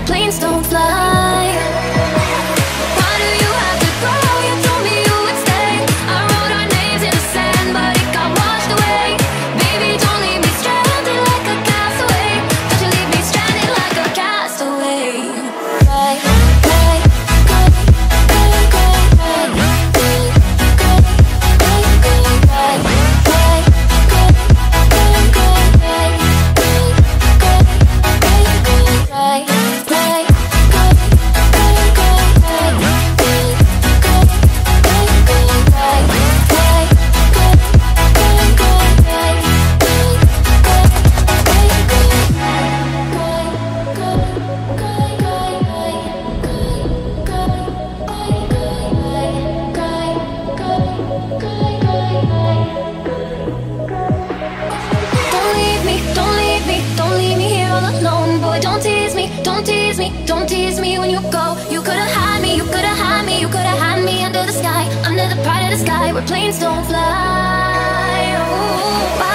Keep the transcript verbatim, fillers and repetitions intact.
planes don't fly. Why do you have to go? You told me you would stay. I wrote our names in the sand, but it got washed away. Baby, don't leave me stranded like a castaway. Don't you leave me stranded like a castaway. Right, right, go, go, go, right, go, go, go, go, go, right, right, go, go, go, right, go, go, go, go, right, right, go, go, go, right, go, go, go, go, right, right, go, go, go, right, Don't leave me, don't leave me, don't leave me here all alone. Boy, don't tease me, don't tease me, don't tease me when you go. You could've had me, you could've had me, you could've had me under the sky, under the pride of the sky where planes don't fly. Ooh.